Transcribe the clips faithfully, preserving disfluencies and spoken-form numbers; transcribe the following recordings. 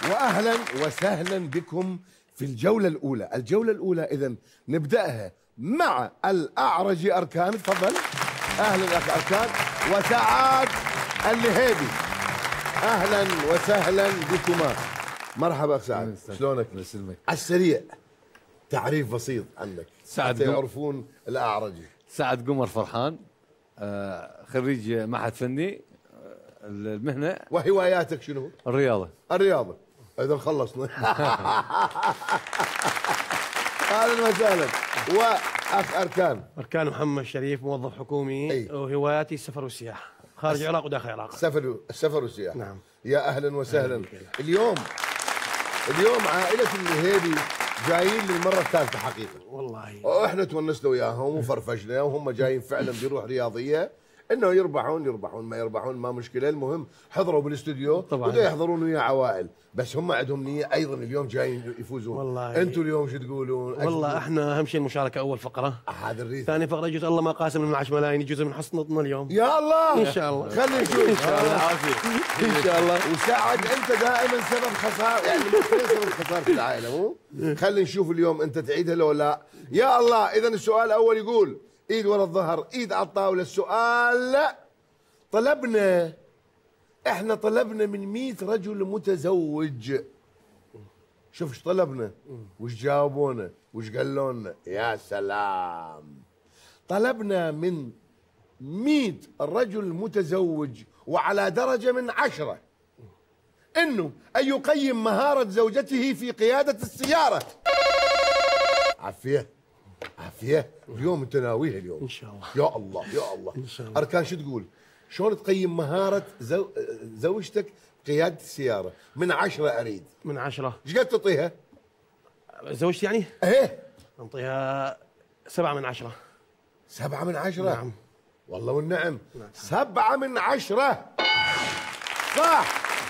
واهلا وسهلا بكم في الجولة الأولى. الجولة الأولى إذا نبدأها مع الأعرج أركان. تفضل. أهلا أخ أركان. وسعاد اللهيبي، أهلا وسهلا بكما. مرحبا أخ سعد، شلونك؟ يسلمك. على السريع تعريف بسيط عنك سعد حتى يعرفون الأعرجي. سعد قمر فرحان، خريج معهد فني المهنة. وهواياتك شنو؟ الرياضة. الرياضة. إذا خلصنا. أهلا وسهلا. وأخ أركان. أركان محمد شريف، موظف حكومي. أي. وهواياتي السفر والسياحة خارج العراق وداخل العراق. سفر السفر والسياحة. نعم. يا أهلا وسهلا. اليوم اليوم عائلة اللهيبي جايين للمرة الثالثة حقيقة. والله. واحنا تونسنا وياهم وفرفشنا، وهم جايين فعلا بروح رياضية، انه يربحون يربحون ما يربحون ما مشكله. المهم حضروا بالاستوديو طبعا، ودا يحضرون ويا عوائل، بس هم عندهم نيه ايضا اليوم جايين يفوزون. والله. انتم اليوم شو تقولون؟ والله احنا اهم شيء المشاركه اول فقره. هذا الريث. ثاني فقره جزء الله ما قاسم من عشرة ملايين جزء من حصنتنا اليوم. يا الله ان شاء الله. خلينا نشوف ان شاء الله العافيه. ان شاء الله. وسعد انت دائما سبب خساره، يعني سبب خساره العائله، مو؟ خلينا نشوف اليوم انت تعيدها لو لا. يا الله. اذا السؤال الاول يقول ايد ورا الظهر، ايد على الطاوله. السؤال طلبنا احنا طلبنا من مئة رجل متزوج. شوف ايش طلبنا وش جاوبونا وش قالوا لنا. يا سلام. طلبنا من مئة رجل متزوج وعلى درجة من عشرة انه ان يقيم مهارة زوجته في قيادة السيارة. عافية عافية. اليوم انت ناويها اليوم ان شاء الله. يا الله يا الله. ان شاء الله. أركان شو تقول؟ شلون تقيم مهارة زو... زوجتك قيادة السيارة؟ من عشرة أريد. من عشرة. ايش قد تعطيها؟ زوجتي يعني؟ ايه. نعطيها سبعة من عشرة. سبعة من عشرة؟ نعم. والله والنعم. نعم. سبعة من عشرة. صح.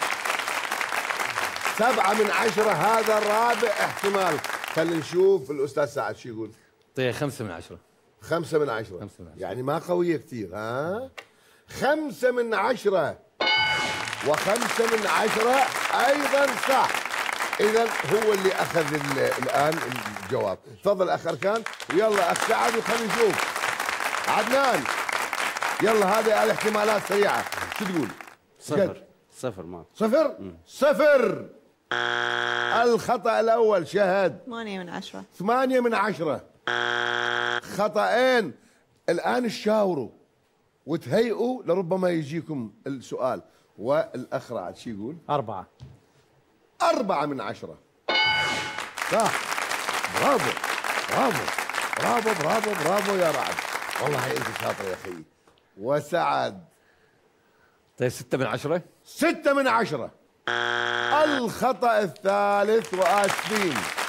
سبعة من عشرة. هذا الرابع احتمال. خلينا نشوف الأستاذ سعد شو يقول. طيب خمسة من عشرة. خمسة من عشرة. خمسة من عشرة. يعني ما قوية كثير. ها؟ خمسة من عشرة. وخمسة من عشرة أيضا صح. إذا هو اللي أخذ الآن الجواب. تفضل أخ أركان. ويلا أخ سعد وخلينا نشوف. عدنان يلا هذه الاحتمالات سريعة. شو تقول؟ صفر. صفر ما صفر؟ مم. صفر. الخطأ الأول شهد. ثمانية من عشرة. ثمانية من عشرة. خطأين. الآن تشاوروا وتهيئوا لربما يجيكم السؤال. والأخ رعد شو يقول؟ أربعة. أربعة من عشرة. صح. برافو برافو برافو برافو برافو يا رعد. والله أنت شاطر يا أخي. وسعد؟ طيب ستة من عشرة. ستة من عشرة. الخطأ الثالث وآسفين.